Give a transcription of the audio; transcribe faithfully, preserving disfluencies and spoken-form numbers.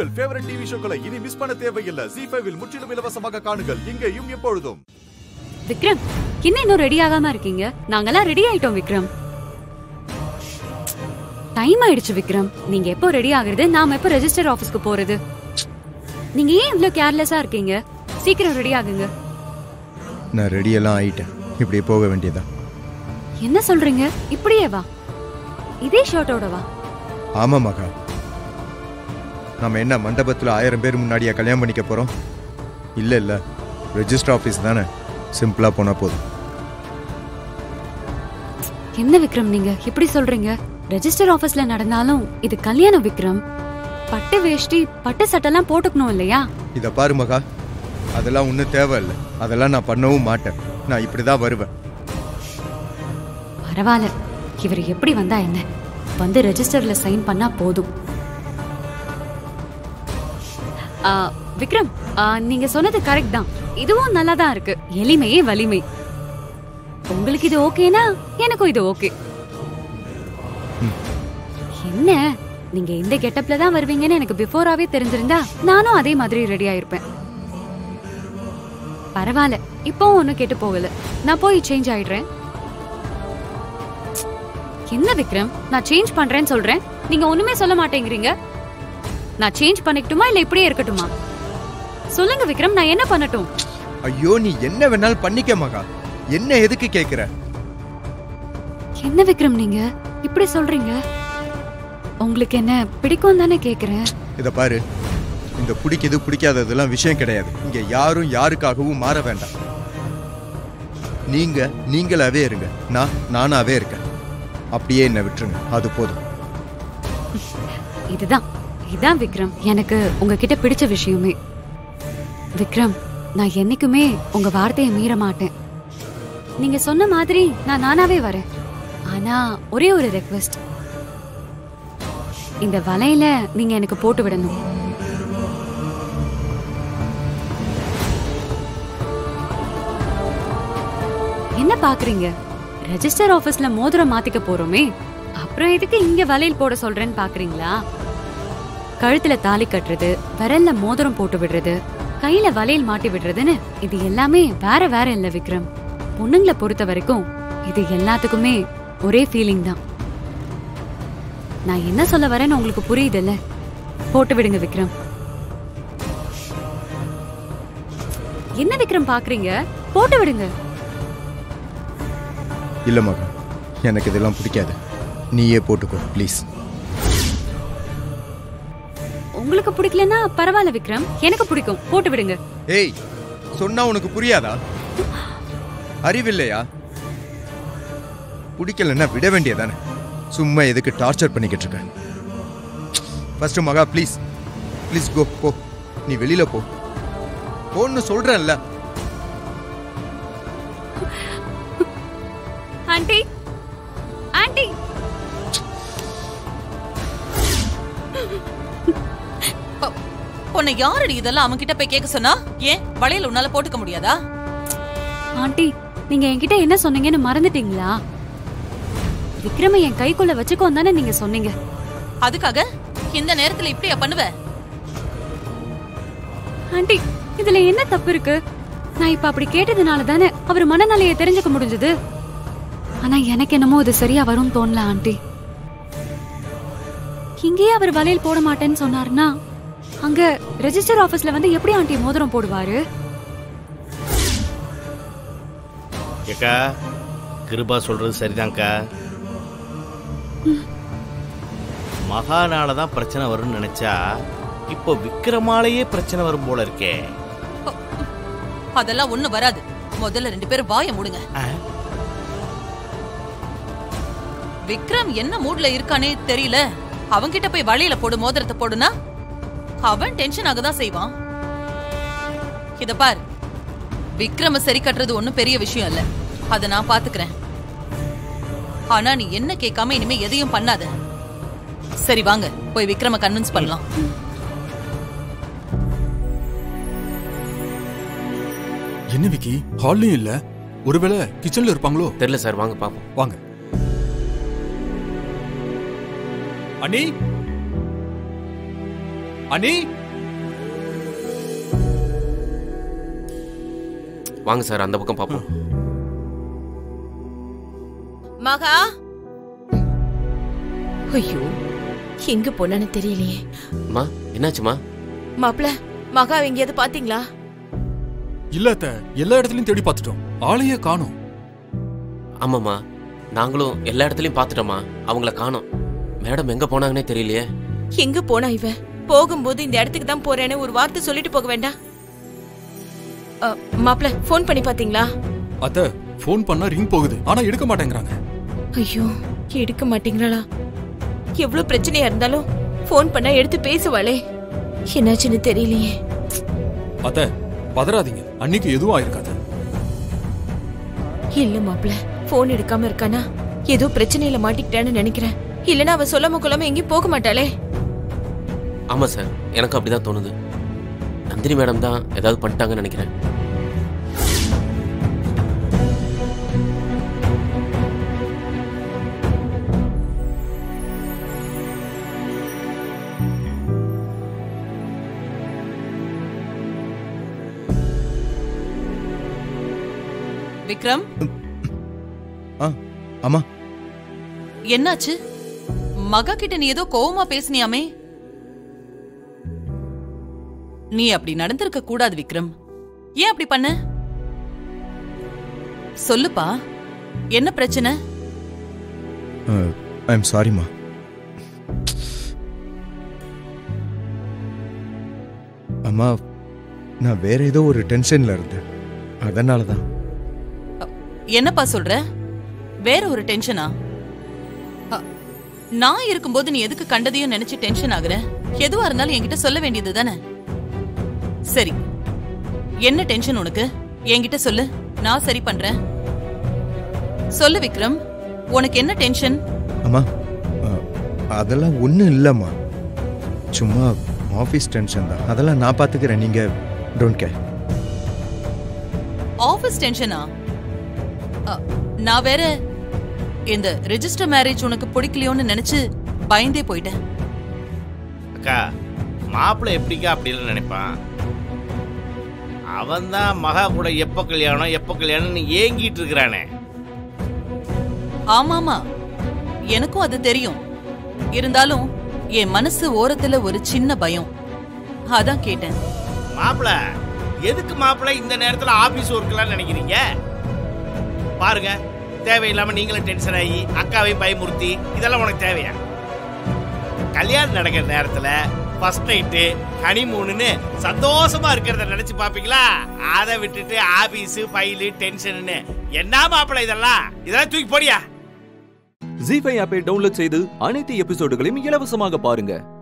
உங்கள் favourite TV ஷோக்களை இனி miss பண்ண தேவையில்லை. ஜீ ஃபைவ் இல் முற்றிலும் இலவசமாக காணுங்கள். இங்கேயும் எப்பொழுதும். விக்ரம், என்ன இன்னும் ரெடி ஆகாம இருக்கீங்க? நாங்கெல்லாம் ரெடி ஆயிட்டோம் விக்ரம். டைம் ஆயிடுச்சு விக்ரம். நீங்க எப்போ ரெடி ஆகுறது? நாம எப்போ ரெஜிஸ்டர் ஆபீஸ்க்கு போறது? நீங்க ஏன் இவ்ளோ கேர்லெஸ்ஸா இருக்கீங்க? சீக்கிரம் ரெடி ஆகுங்க. நான் ரெடி எல்லாம் ஆயிட்டேன். இப்படியே போக வேண்டியதா? என்ன சொல்றீங்க? இப்படியே வா. இதே ஷர்ட்டோட வா. ஆமா மகா. நாம என்ன மண்டபத்துல ஆயிரம் பேர் முன்னாடியா கல்யாணம் பண்ணிக்க போறோம்? இல்ல இல்ல, ரெஜிஸ்டர் ஆபீஸ் தானே, சிம்பிளா போனா போதும். என்ன விக்ரம் நீங்க இப்படி சொல்றீங்க? ரெஜிஸ்டர் ஆபீஸ்ல நடந்தாலும் இது கல்யாணம் விக்ரம். பட்டு வேஷ்டி பட்டு சட்டெல்லாம் போட்டுக்கணும் இல்லையா? இத பாரு மகா, அதெல்லாம் ஒன்னும் தேவையில்லை. அதெல்லாம் நான் பண்ணவும் மாட்டேன். நான் இப்படிதான் வருவேன். பரவாயில்ல, இவர் எப்படி வந்தா என்ன, வந்து ரெஜிஸ்டர்ல சைன் பண்ணா போதும். விக்ரம், நீங்க சொன்னது கரெக்ட் தான். இதுவும் நல்லா தான் இருக்கு. எளிமையே வலிமை. உங்களுக்கு இது ஓகேனா எனக்கும் இது ஓகே. என்ன நீங்க இந்த கெட்டப்ல தான் வருவீங்கன்னு எனக்கு பிஃபோராவே தெரிஞ்சிருந்தா நானும் அதே மாதிரி ரெடி ஆயிருப்பேன். பரவாயில்ல, இப்பவும் ஒன்னும் கேட்டு போகல. நான் போய் சேஞ்ச் ஆயிடுறேன். என்ன விக்ரம், நான் சேஞ்ச் பண்றேன்னு சொல்றேன், நீங்க ஒண்ணுமே சொல்ல மாட்டேங்கிறீங்க. நான் சேஞ்ச் பண்ணிக்கட்டுமா இல்ல இப்படியே இருக்கட்டுமா? சொல்லுங்க விக்ரம், நான் என்ன பண்ணட்டும்? ஐயோ, நீ என்ன வேணாலும் பண்ணிக்க மகா. என்ன எதுக்கு கேக்குற? என்ன விக்ரம் நீங்க இப்படி சொல்றீங்க? உங்களுக்கு என்ன பிடிக்கும் தானே கேக்குறேன். இத பாரு, இந்த பிடிக்குது பிடிக்காததெல்லாம் விஷயம் கிடையாது. இங்க யாரும் யாருக்காகவும் மாற வேண்டாம். நீங்க நீங்களாவே இருங்க, நான் நானாவே இருக்கேன். அப்படியே என்ன விட்டுருங்க, அது போதும். இதுதான் இதான் விக்ரம் எனக்கு உங்ககிட்ட பிடிச்ச விஷயமே. விக்ரம், நான் என்னைக்குமே உங்க வார்த்தையை மீற மாட்டேன். நீங்க சொன்ன மாதிரி நான் நானாவே வரேன். ஆனா ஒரே ஒரு ரெக்வெஸ்ட், இந்த வலையில நீங்க எனக்கு போட்டு விடணும். என்ன பாக்குறீங்க? ரெஜிஸ்டர் ஆபீஸ்ல மோதிரம் மாத்திக்க போறோமே, அப்புறம் எதுக்கு இங்க வலையில் போட சொல்றேன்னு பாக்குறீங்களா? கழுத்துல தாலி கட்டுறது, விரல்ல மோதிரம் போட்டு விடுறது, கையில வலையில் மாட்டி விடுறதுன்னு இது எல்லாமே வேற வேற இல்ல விக்ரம். பொண்ணுங்களை பொறுத்த வரைக்கும் இது எல்லாத்துக்குமே ஒரே ஃபீலிங் தான். நான் என்ன சொல்ல வரேன்னு உங்களுக்கு புரியுது இல்ல? போட்டு விடுங்க விக்ரம். என்ன விக்ரம் பாக்குறீங்க? போட்டு விடுங்க. இல்ல மகா, எனக்கு இதெல்லாம் பிடிக்காது. நீயே போட்டுக்கோ ப்ளீஸ். உங்களுக்கு பிடிக்கலன்னா பரவாயில்ல விக்ரம், எனக்கு பிடிக்கும். போட்டு விடுங்க. ஏய், சொன்னா உனக்கு புரியாதா? அறிவில்லையா? பிடிக்கலன்னா விட வேண்டியதானே. சும்மா எதுக்கு டார்ச்சர் பண்ணிக்கிட்டு இருக்க? ஃபர்ஸ்ட் மகா ப்ளீஸ் ப்ளீஸ் கோ போ. நீ வெளியில போ போன்னு சொல்றேன்ல. ஆண்டி, ஆண்டி, உன்னை யாரடி இதெல்லாம் அவன் கிட்ட போய் கேட்க சொன்னா? ஏன் வளையல் உன்னால போட்டுக்க முடியாதா? ஆண்டி, நீங்க என்கிட்ட என்ன சொன்னீங்கன்னு மறந்துட்டீங்களா? விக்ரம என் கைக்குள்ள வச்சுக்கோன்னு தானே நீங்க சொன்னீங்க. அதுக்காக இந்த நேரத்துல இப்படியா பண்ணுவ? ஆண்டி, இதுல என்ன தப்பு இருக்கு? நான் இப்ப அப்படி கேட்டதுனால தானே அவர் மனநிலையை தெரிஞ்சுக்க முடிஞ்சது. ஆனா எனக்கு என்னமோ இது சரியா வரும்னு தோணல ஆண்டி. இங்கேயே அவர் வலையில் போட மாட்டேன்னு சொன்னாருன்னா அங்க ரெஜிஸ்டர் ஆபீஸ்ல வந்து எப்படி ஆண்டி மோதிரம் போடுவாரு? ஏக்கா, கிருபா சொல்றது சரிதான்க்கா. மகானால தான் பிரச்சனை வரும்னு நினைச்சா இப்போ விக்ரமாலேயே பிரச்சனை வரும் போல இருக்கே. அதெல்லாம் ஒண்ணு வராது. முதல்ல ரெண்டு பேரும் வாய மூடுங்க. விக்ரம் என்ன மூட்ல இருக்கானே தெரியல. அவன்கிட்ட போய் வழியில போடு, மோதிரத்தை போடுனா அவன் டென்ஷன் ஆகதான் செய்வான். இத பார், விக்ரம சரி கட்டுறது ஒண்ணும் பெரிய விஷயம் இல்ல, அத நான் பாத்துக்கிறேன். ஆனா நீ என்ன கேட்காம இனிமே எதையும் பண்ணாத. சரி வாங்க, போய் விக்ரம கன்வின்ஸ் பண்ணலாம். என்ன விக்கி, ஹால்லயும் இல்ல, ஒருவேளை கிச்சன்ல இருப்பாங்களோ? தெரியல சார், வாங்க பாப்போம். வாங்க. அண்ணி, அண்ணி வாங்க சார், அந்த பக்கம் பாப்போம். மகா, ஐயோ எங்க போனான்னு தெரியலையே. அம்மா என்னாச்சுமா? மாப்ள, மகா எங்கேயாவது பாத்தீங்களா? இல்ல அத்தை, எல்லா இடத்துலயும் தேடி பார்த்துட்டோம், ஆளையே காணோம். ஆமாம்மா, நாங்களும் எல்லா இடத்துலயும் பார்த்துட்டோமா, அவங்கள காணோம். மேடம் எங்க போனாங்கன்னே தெரியலையே. எங்க போனா இவ? போகும்போது இந்த இடத்துக்கு தான் போறேன்னு ஒரு வார்த்தை சொல்லிட்டு போக வேண்டாம்? மாப்ள, போன் பண்ணி பாத்தீங்களா? அத்தை, போன் பண்ணா ரிங் போகுது, ஆனா எடுக்க மாட்டேங்கிறாங்க. ஐயோ, எடுக்க மாட்டேங்கிறாளா? எவ்வளவு பிரச்சனையா இருந்தாலும் போன் பண்ணா எடுத்து பேசுவாளே, என்னாச்சுன்னு தெரியலையே. அத்தை பதறாதீங்க, அன்னைக்கு எதுவும் ஆயிருக்காது. இல்ல மாப்ள, போன் எடுக்காம இருக்கானா ஏதோ பிரச்சனையில மாட்டிக்கிட்டான்னு நினைக்கிறேன். இல்லனா அவ சொல்லாம கொள்ளாம எங்கேயும் போக மாட்டாளே. ஆமா சார், எனக்கு அப்படிதான் தோணுது. நந்தினி மேடம் தான் ஏதாவது பண்ணிட்டாங்கன்னு நினைக்கிறேன். விக்ரம், அம்மா என்னாச்சு? மகா கிட்ட நீ ஏதோ கோவமா பேசினியாமே? நீ அப்படி நடந்திருக்க கூடாது விக்ரம். ஏன் அப்படி பண்ண? சொல்லுப்பா, என்ன பிரச்சனை? ஐ எம் சாரிம்மா. அம்மா, நான் வேற ஏதோ ஒரு டென்ஷன்ல இருந்தேன், அதனால தான். என்னப்பா சொல்ற? வேற ஒரு டென்ஷனா? நான் இருக்கும்போது நீ எதுக்கு கண்டதையும் நினைச்சு டென்ஷன் ஆகுற? எதுவா இருந்தாலும் என்கிட்ட சொல்ல வேண்டியது தானே. சரி, என்ன டென்ஷன் உனக்கு? என்கிட்ட சொல்லு, நான் சரி பண்றேன். சொல்லு விக்ரம், உனக்கு என்ன டென்ஷன்? அம்மா, அதெல்லாம் ஒண்ணும் இல்லம்மா, சும்மா ஆபீஸ் டென்ஷன் தான். அதெல்லாம் நான் பாத்துக்கிறேன், நீங்க டோன்ட் கேர். ஆபீஸ் டென்ஷனா? நான் வேற இந்த ரெஜிஸ்டர் மேரேஜ் உனக்கு பிடிக்கலையோன்னு நினைச்சு பயந்தே போயிட்டேன். அக்கா, மாப்பிள்ளை எப்படிக்கா அப்படின்னு நினைப்பான்? அவன் தான் மகா கூட எப்ப கல்யாணம் எப்ப கல்யாணம்னு ஏங்கிட்டு இருக்கிறானே. ஆமாமா, எனக்கும் அது தெரியும். இருந்தாலும் என் மனசு ஓரத்துல ஒரு சின்ன பயம், அதான் கேட்டேன். மாப்பிள்ள, எதுக்கு மாப்பிள்ள இந்த நேரத்துல ஆபீஸ் ஒர்க்லாம் நினைக்கிறீங்க? பாருங்க, தேவையில்லாம நீங்களும் டென்ஷன் ஆகி அக்காவையும் பயமுறுத்தி இதெல்லாம் உனக்கு தேவையா? கல்யாணம் நடக்கிற நேரத்துல ஃபர்ஸ்ட் நைட்டு ஹனிமூனுன்னு சந்தோஷமா இருக்கிறத நினைச்சு பாப்பீங்களா? அதை விட்டுட்டு ஆபீஸ் ஃபைலு டென்ஷன் என்ன மாப்பிள்ள இதெல்லாம்? இதெல்லாம் தூக்கி போடியா. ஜீ ஃபைவ் ஆப்பை டவுன்லோட் செய்து அனைத்து எபிசோடுகளையும் இலவசமாக பாருங்க.